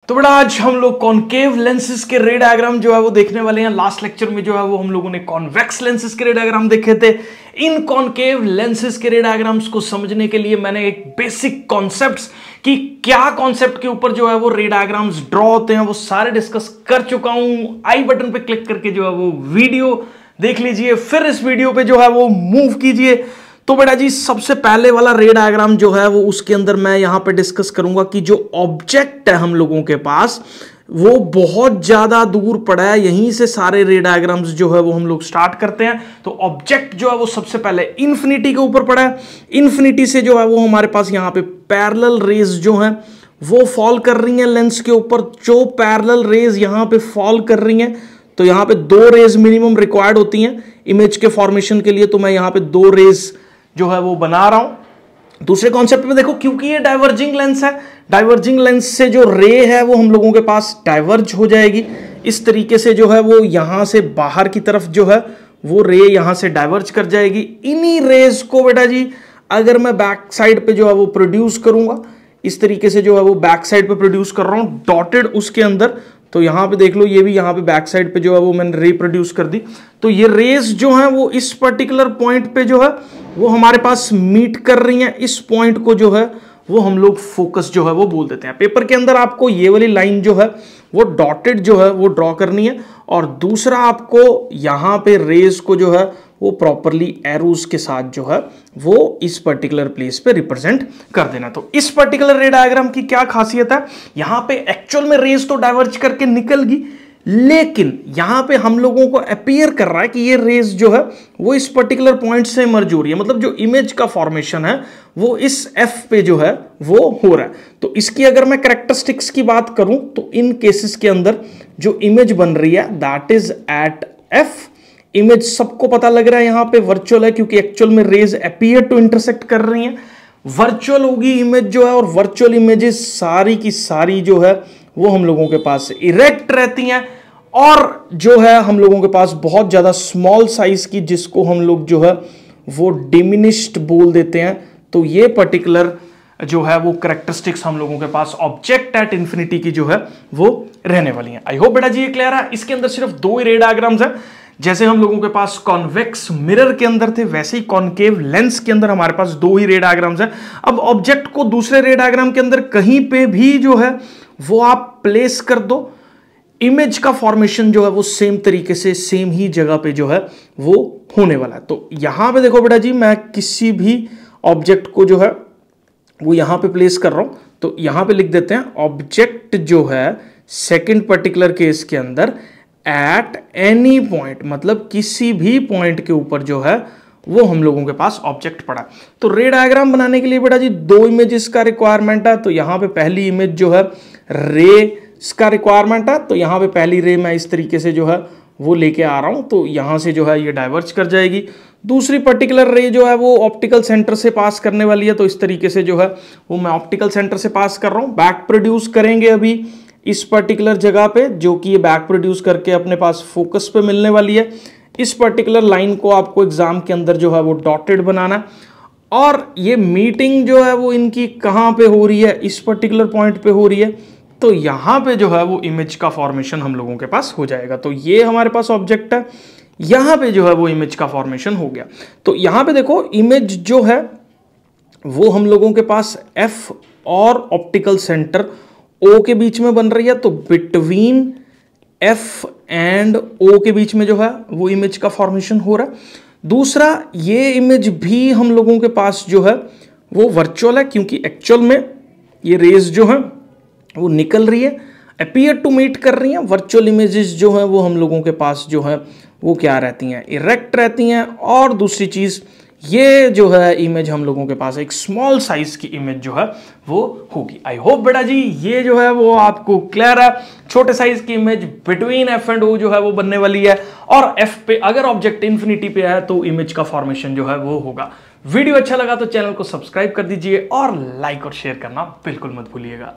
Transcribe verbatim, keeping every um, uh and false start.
तो बेटा आज हम लोग कॉनकेव लेंसेज के रे डायग्राम जो है वो देखने वाले हैं। लास्ट लेक्चर में जो है वो हम लोगों ने कॉन्वेक्स लेंसेज के रे डायग्राम देखे थे। इन कॉनकेव लेंसेज के रे डायग्राम्स को समझने के लिए मैंने एक बेसिक कॉन्सेप्ट्स कि क्या कॉन्सेप्ट के ऊपर जो है वो रे डायग्राम्स ड्रॉ होते हैं वो सारे डिस्कस कर चुका हूं। आई बटन पे क्लिक करके जो है वो वीडियो देख लीजिए, फिर इस वीडियो पे जो है वो मूव कीजिए। तो बेटा जी सबसे पहले वाला रे डायग्राम जो है वो उसके अंदर मैं यहां पे डिस्कस करूंगा कि जो ऑब्जेक्ट है हम लोगों के पास वो बहुत ज्यादा दूर पड़ा है। यहीं से सारे रे डायग्राम्स जो है वो हम लोग स्टार्ट करते हैं। तो ऑब्जेक्ट जो है वो सबसे पहले इन्फिनिटी के ऊपर पड़ा है। इन्फिनिटी से जो है वो हमारे पास यहां पे पैरेलल रेज जो है वो फॉल कर रही हैं लेंस के ऊपर। जो पैरेलल रेज यहां पे फॉल कर रही हैं तो यहां पे दो रेज मिनिमम रिक्वायर्ड होती हैं इमेज के फॉर्मेशन के लिए। तो मैं यहां पे दो रेज जो है वो बना रहा हूं। दूसरे कॉन्सेप्ट में देखो, क्योंकि ये डाइवर्जिंग लेंस है, डाइवर्जिंग लेंस से जो रे है वो हम लोगों के पास डाइवर्ज हो जाएगी। इस तरीके से जो है वो यहां से बाहर की तरफ जो है वो रे यहां से डाइवर्ज कर जाएगी। इन्हीं रेज को बेटा जी अगर मैं बैक साइड पे जो है वो प्रोड्यूस करूंगा, इस तरीके से जो है वो बैक साइड पे प्रोड्यूस कर रहा हूं डॉटेड उसके अंदर। तो यहां पे देख लो, ये भी यहां पे बैक साइड पे जो है वो मैंने रे प्रोड्यूस कर दी। तो ये रेज जो है वो इस पर्टिकुलर पॉइंट पे जो है वो हमारे पास मीट कर रही हैं। इस पॉइंट को जो है वो हम लोग फोकस जो है वो बोल देते हैं। पेपर के अंदर आपको ये वाली लाइन जो है वो डॉटेड जो है वो ड्रॉ करनी है, और दूसरा आपको यहां पे रेज को जो है वो प्रॉपरली एरोज के साथ जो है वो इस पर्टिकुलर प्लेस पे रिप्रेजेंट कर देना। तो इस पर्टिकुलर रे डायग्राम की क्या खासियत है, यहां पे एक्चुअल में रेज तो डाइवर्ज करके निकल गई, लेकिन यहां पे हम लोगों को अपीयर कर रहा है कि ये रेज जो है वो इस पर्टिकुलर पॉइंट से इमर्ज हो रही है। मतलब जो इमेज का फॉर्मेशन है वो इस एफ पे जो है वो हो रहा है। तो इसकी अगर मैं कैरेक्टरिस्टिक्स की बात करूं तो इन केसेस के अंदर जो इमेज बन रही है that is at F. Image सबको पता लग रहा है यहां पे वर्चुअल है, क्योंकि एक्चुअल में रेज अपीयर टू इंटरसेक्ट कर रही हैं। वर्चुअल होगी इमेज जो है, और वर्चुअल इमेजेस सारी की सारी जो है वो हम लोगों के पास इरेक्ट रहती हैं, और जो है हम लोगों के पास बहुत ज्यादा स्मॉल साइज की, जिसको हम लोग जो है वो डिमिनिश्ड बोल देते हैं। तो ये पर्टिकुलर जो है वो कैरेक्टरिस्टिक्स हम लोगों के पास ऑब्जेक्ट एट इंफिनिटी की जो है वो रहने वाली हैं। आई होप बेटा जी ये क्लियर है। इसके अंदर सिर्फ दो ही रे डायग्राम्स हैं। जैसे हम लोगों के पास कॉन्वेक्स मिरर के अंदर थे, वैसे ही कॉनकेव लेंस के अंदर हमारे पास दो ही रे डायग्राम्स हैं। अब ऑब्जेक्ट को दूसरे रे डायग्राम के अंदर कहीं पे भी जो है वो आप प्लेस कर दो, इमेज का फॉर्मेशन जो है वो सेम तरीके से सेम ही जगह पे जो है वो होने वाला है। तो यहां पे देखो बेटा जी, मैं किसी भी ऑब्जेक्ट को जो है वो यहां पे प्लेस कर रहा हूं। तो यहां पे लिख देते हैं ऑब्जेक्ट जो है सेकंड पर्टिकुलर केस के अंदर एट एनी पॉइंट, मतलब किसी भी पॉइंट के ऊपर जो है वो हम लोगों के पास ऑब्जेक्ट पड़ा। तो रे डायग्राम बनाने के लिए बेटा जी दो इमेजेस का रिक्वायरमेंट है। तो यहां पे पहली इमेज जो है रे का रिक्वायरमेंट है। तो यहां पे पहली रे मैं इस तरीके से जो है वो लेके आ रहा हूं। तो यहां से जो है ये डाइवर्ज कर जाएगी। दूसरी पर्टिकुलर रे जो है वो ऑप्टिकल सेंटर से पास करने वाली है। तो इस तरीके से जो है वो मैं ऑप्टिकल सेंटर से पास कर रहा हूं। बैक प्रोड्यूस करेंगे अभी इस पर्टिकुलर जगह पे, जो कि ये बैक प्रोड्यूस करके अपने पास फोकस पे मिलने वाली है। इस पर्टिकुलर लाइन को आपको एग्जाम के अंदर जो है वो डॉटेड बनाना है, और ये मीटिंग जो है वो इनकी कहां पे हो रही है, इस पर्टिकुलर पॉइंट पे हो रही है। तो यहां पे जो है वो इमेज का फॉर्मेशन हम लोगों के पास हो जाएगा। तो ये हमारे पास ऑब्जेक्ट है, यहां पे जो है वो इमेज का फॉर्मेशन हो गया। तो यहां पे देखो इमेज जो है वो हम लोगों के पास एफ और ऑप्टिकल सेंटर ओ के बीच में बन रही है। तो बिटवीन एफ एंड ओ के बीच में जो है वो इमेज का फॉर्मेशन हो रहा है। दूसरा, ये इमेज भी हम लोगों के पास जो है वो वर्चुअल है, क्योंकि एक्चुअल में ये रेज जो है वो निकल रही है, अपीयर टू मीट कर रही हैं। वर्चुअल इमेजेस जो है वो हम लोगों के पास जो है वो क्या रहती हैं, इरेक्ट रहती हैं। और दूसरी चीज, ये जो है इमेज हम लोगों के पास एक स्मॉल साइज की इमेज जो है वो होगी। आई होप बेटा जी ये जो है वो आपको क्लियर है। छोटे साइज की image between F and O जो है वो बनने वाली है, और एफ पे अगर ऑब्जेक्ट इंफिनिटी पे है तो इमेज का फॉर्मेशन जो है वो होगा। वीडियो अच्छा लगा तो चैनल को सब्सक्राइब कर दीजिए, और लाइक और शेयर करना बिल्कुल मत भूलिएगा।